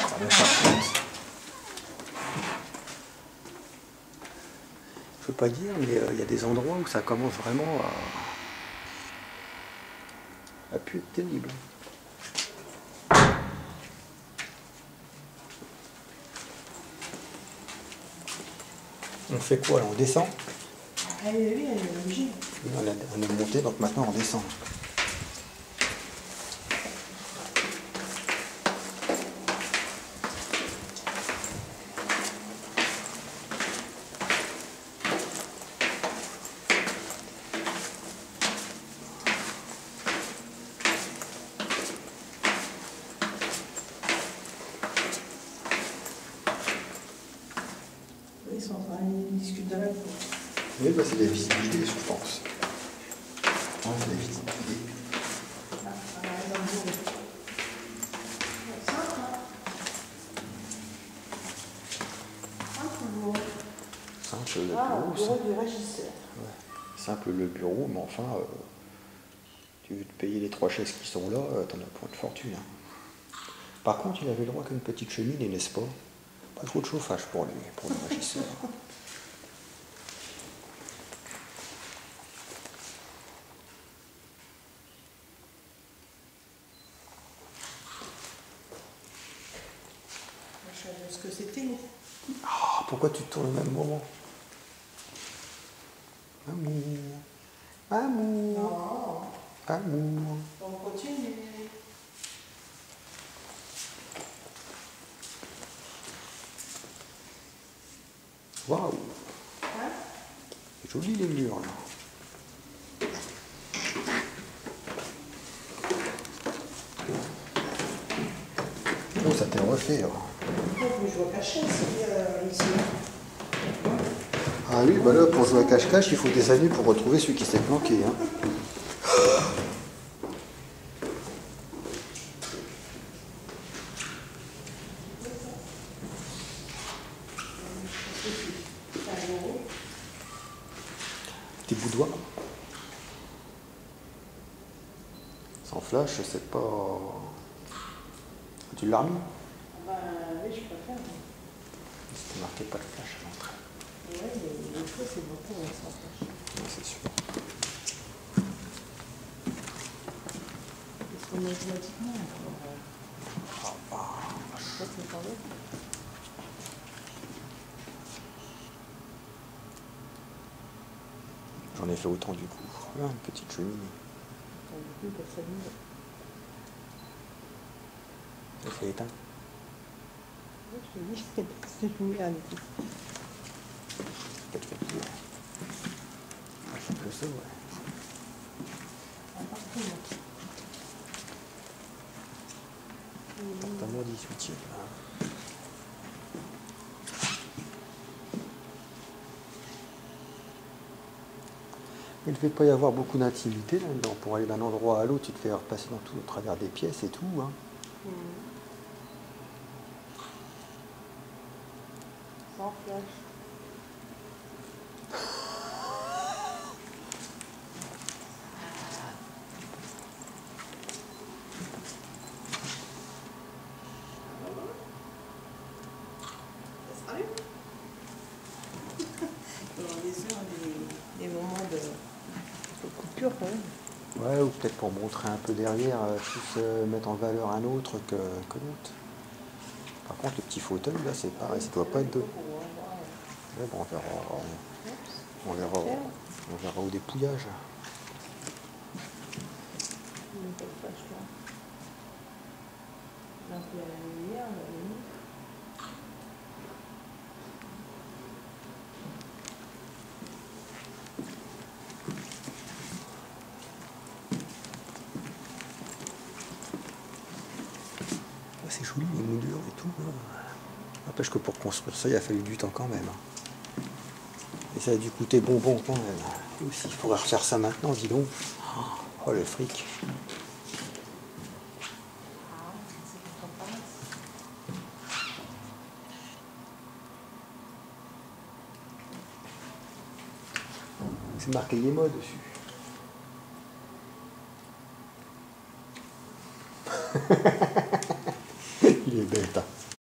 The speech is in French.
Voilà, par contre, je peux pas dire, mais il y a des endroits où ça commence vraiment à plus être terrible. On fait quoi là? On descend? Oui, elle est obligée. On est monté, donc maintenant on descend. Ils sont en train de discuter de la cour. Oui, bah, c'est la visibilité, je pense. Ouais, la visibilité. Simple le bureau, bureau du régisseur. Ouais. Simple le bureau, mais enfin, tu veux te payer les 3 chaises qui sont là, t'en as point de fortune. Hein. Par contre, il avait le droit qu'à une petite cheminée, n'est-ce pas? Pas trop de chauffage pour lui, pour le régisseur. Je savais ce que c'était. Ah, pourquoi tu te tournes au même moment? Amour, amour, Non, amour. on continue. Waouh, Hein? c'est joli les murs là. Oh, ça t'est refait. Hein. Je vois cacher ici. Ah oui, bah là, pour jouer à cache-cache, il faut des années pour retrouver celui qui s'est planqué. Hein. Tes boudoirs. Sans flash, c'est pas... Tu l'as remis? Ben oui, je préfère. C'était marqué pas de flash à l'entrée. Oui, mais des fois c'est beaucoup sans flash. Oui, c'est sûr. Ils se remettent automatiquement. Ah, bah, Ça, c'est pas vrai. j'en ai fait autant du coup. Ah, une petite cheminée. Du coup, personne ne Ça fait éteint. je te dis, c'est lumière du coup. Peut-être fatigué. Ah, c'est que ça, ouais. Appartement 18e. Là. Il ne devait pas y avoir beaucoup d'intimité là-dedans. Pour aller d'un endroit à l'autre, tu te fais repasser dans tout, au travers des pièces et tout. Hein. Sans flash. Ça sera mieux. Pendant des heures, des moments de coupure quand même. Ouais, ou peut-être pour montrer un peu derrière, plus mettre en valeur un autre que l'autre. Par contre, le petit fauteuil, là, c'est pareil, ça doit pas être de... Ouais, bon, on verra au dépouillage. Un peu à la lumière, à la limite. C'est joli, les moulures et tout. N'empêche que pour construire ça, il a fallu du temps quand même. Hein. Et ça a dû coûter bonbon quand même. Et aussi, il faudrait refaire ça maintenant, dis donc. Oh, le fric. C'est marqué Yémo dessus.